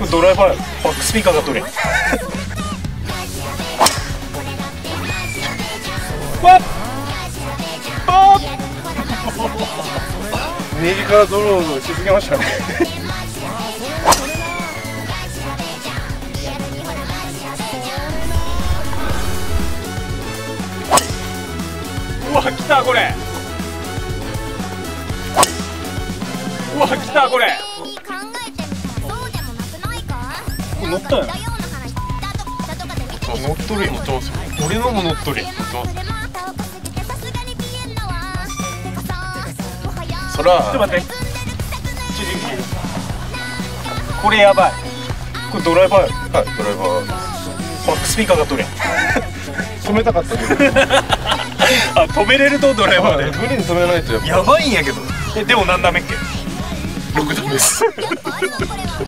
ドライバーバックスピーカーが取れ。わっあ右からドローしすぎましたね。 うわ来たこれ。うわ来たこれ。乗ったよ。 乗っとるよ。乗ってますよ。 俺のも乗っとるよ。 そらちょっと待って。これやばい。これドライバーよ。 はい、ドライバーバックスピーカーが取れ。 止めたかったけどあ、止めれるとドライバーで。 無理に止めないとやっぱやばいんやけど。でも何ダメっけ。 6段です